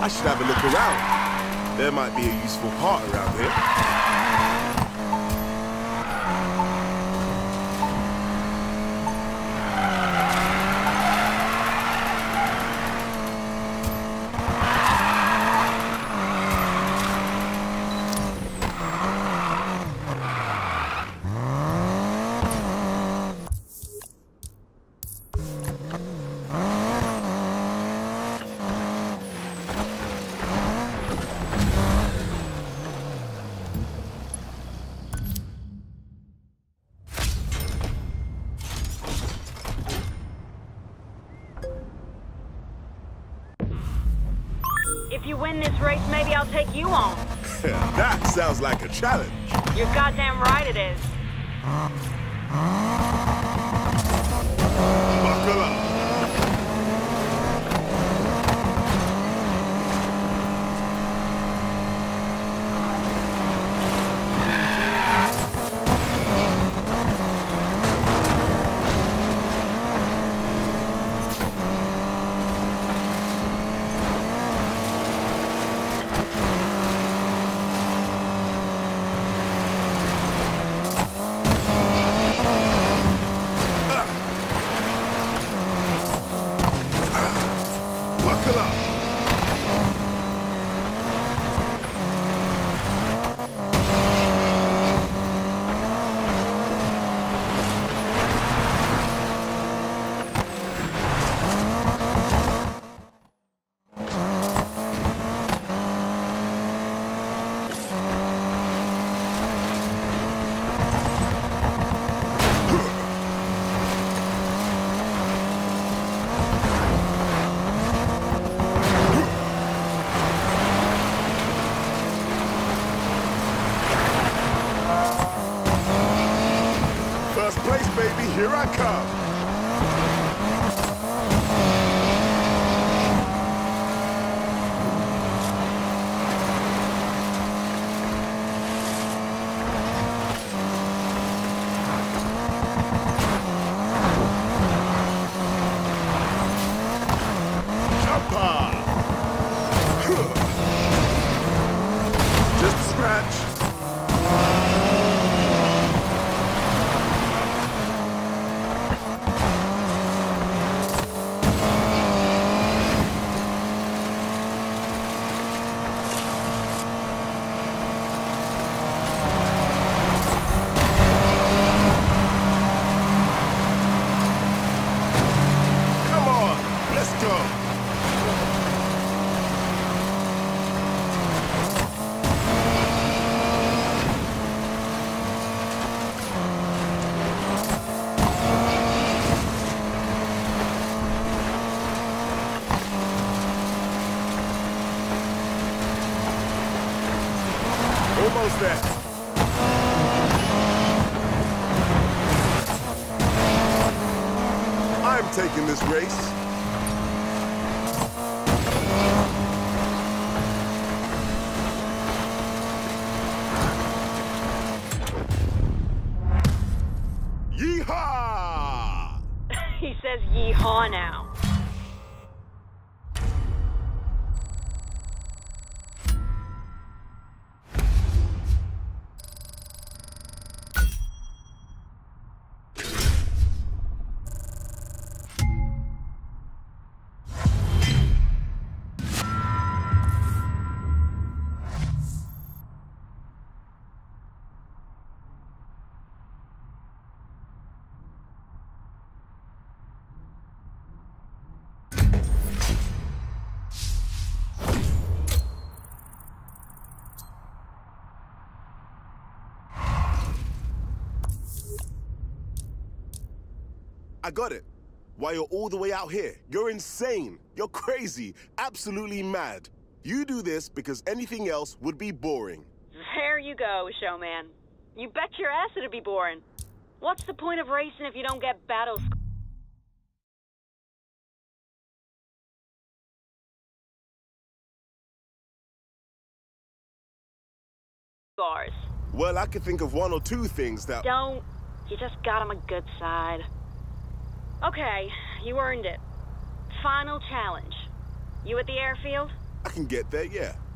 I should have a look around. There might be a useful part around here. If you win this race, maybe I'll take you on. That sounds like a challenge. You're goddamn right it is. Buckle up. Buckle up. First place, baby, here I come. Jumper! Just a scratch. Almost there. I'm taking this race. Yeehaw! He says yeehaw now. I got it. Why you're all the way out here. You're insane. You're crazy. Absolutely mad. You do this because anything else would be boring. There you go, showman. You bet your ass it'd be boring. What's the point of racing if you don't get battle scars? Well, I could think of one or two things that... Don't. You just got him a good side. Okay, you earned it. Final challenge. You at the airfield? I can get there, yeah.